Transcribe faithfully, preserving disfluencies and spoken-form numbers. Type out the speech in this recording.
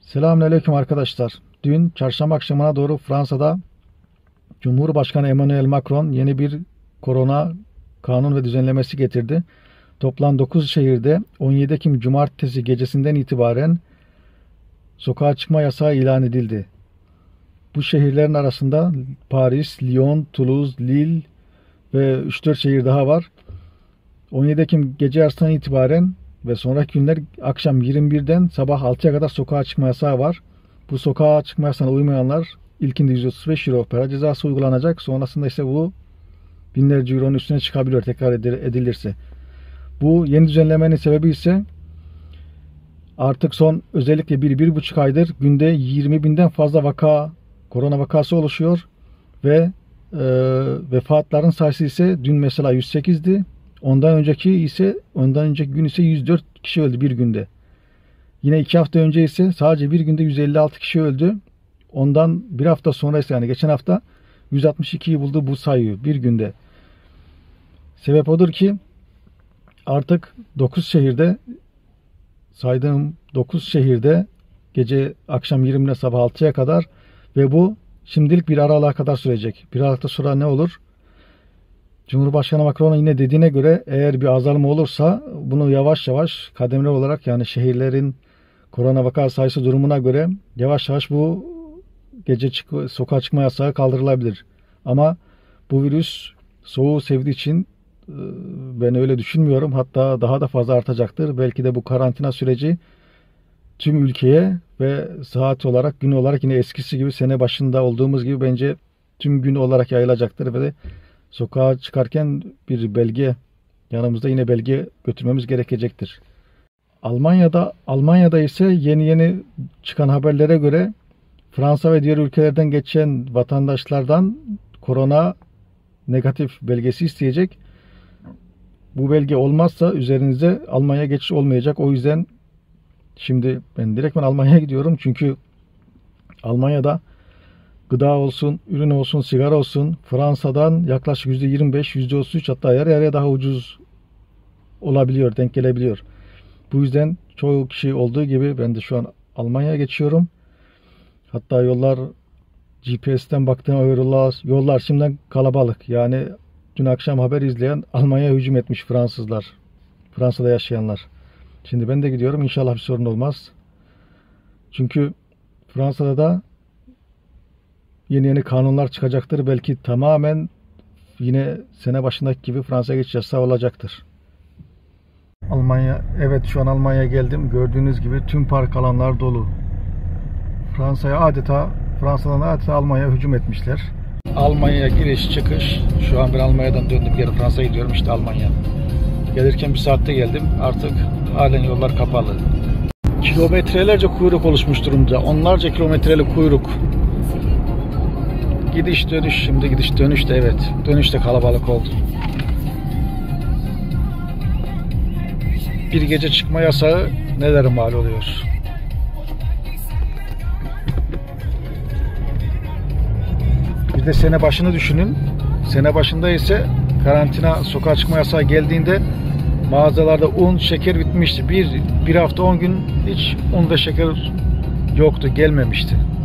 Selamünaleyküm arkadaşlar. Dün çarşamba akşamına doğru Fransa'da Cumhurbaşkanı Emmanuel Macron yeni bir korona kanun ve düzenlemesi getirdi. Toplam dokuz şehirde on yedi Ekim Cumartesi gecesinden itibaren sokağa çıkma yasağı ilan edildi. Bu şehirlerin arasında Paris, Lyon, Toulouse, Lille ve üç dört şehir daha var. on yedi Ekim gece yarısından itibaren ve sonraki günler akşam yirmi birden sabah altıya kadar sokağa çıkma yasağı var. Bu sokağa çıkma yasağına uymayanlar ilkinde yüz otuz beş euro para cezası uygulanacak. Sonrasında ise bu binlerce euronun üstüne çıkabiliyor tekrar edilirse. Bu yeni düzenlemenin sebebi ise artık son özellikle bir bir buçuk aydır günde yirmi binden fazla vaka, korona vakası oluşuyor ve e, vefatların sayısı ise dün mesela yüz sekizdi. Ondan önceki ise ondan önceki gün ise yüz dört kişi öldü bir günde. Yine iki hafta önce ise sadece bir günde yüz elli altı kişi öldü. Ondan bir hafta sonra ise yani geçen hafta yüz altmış ikiyi buldu bu sayıyı bir günde. Sebep odur ki artık dokuz şehirde saydığım dokuz şehirde gece akşam yirmide sabah altıya kadar ve bu şimdilik bir aralığa kadar sürecek. Bir aralıkta sonra ne olur? Cumhurbaşkanı Macron'un yine dediğine göre eğer bir azalma olursa bunu yavaş yavaş kademeli olarak yani şehirlerin korona vaka sayısı durumuna göre yavaş yavaş bu gece çık sokağa çıkma yasağı kaldırılabilir. Ama bu virüs soğuğu sevdiği için ben öyle düşünmüyorum. Hatta daha da fazla artacaktır. Belki de bu karantina süreci tüm ülkeye ve saat olarak gün olarak yine eskisi gibi sene başında olduğumuz gibi bence tüm gün olarak yayılacaktır ve de sokağa çıkarken bir belge yanımızda yine belge götürmemiz gerekecektir. Almanya'da Almanya'da ise yeni yeni çıkan haberlere göre Fransa ve diğer ülkelerden geçen vatandaşlardan korona negatif belgesi isteyecek. Bu belge olmazsa üzerinize Almanya geçiş olmayacak. O yüzden şimdi ben direktmen Almanya'ya gidiyorum. Çünkü Almanya'da gıda olsun, ürün olsun, sigara olsun Fransa'dan yaklaşık yüzde yirmi beş, yüzde otuz üç hatta yarı yarıya daha ucuz olabiliyor, denk gelebiliyor. Bu yüzden çoğu kişi olduğu gibi ben de şu an Almanya'ya geçiyorum. Hatta yollar G P S'ten baktığım yollar, yollar şimdiden kalabalık. Yani dün akşam haber izleyen Almanya'ya hücum etmiş Fransızlar. Fransa'da yaşayanlar. Şimdi ben de gidiyorum. İnşallah bir sorun olmaz. Çünkü Fransa'da da yeni yeni kanunlar çıkacaktır. Belki tamamen yine sene başındaki gibi Fransa'ya geçiş yasağı olacaktır. Almanya, evet şu an Almanya'ya geldim. Gördüğünüz gibi tüm park alanlar dolu. Fransa'ya adeta, Fransa'dan adeta Almanya'ya hücum etmişler. Almanya'ya giriş çıkış. Şu an ben Almanya'dan döndüm geri Fransa'ya gidiyorum işte Almanya. Gelirken bir saatte geldim. Artık halen yollar kapalı. Kilometrelerce kuyruk oluşmuş durumda. Onlarca kilometrelik kuyruk. Gidiş dönüş şimdi gidiş dönüş de evet. Dönüş de kalabalık oldu. Bir gece çıkma yasağı nelere mal oluyor. Bir de sene başını düşünün. Sene başında ise karantina sokağa çıkma yasağı geldiğinde mağazalarda un, şeker bitmişti. Bir, bir hafta on gün hiç un ve şeker yoktu, gelmemişti.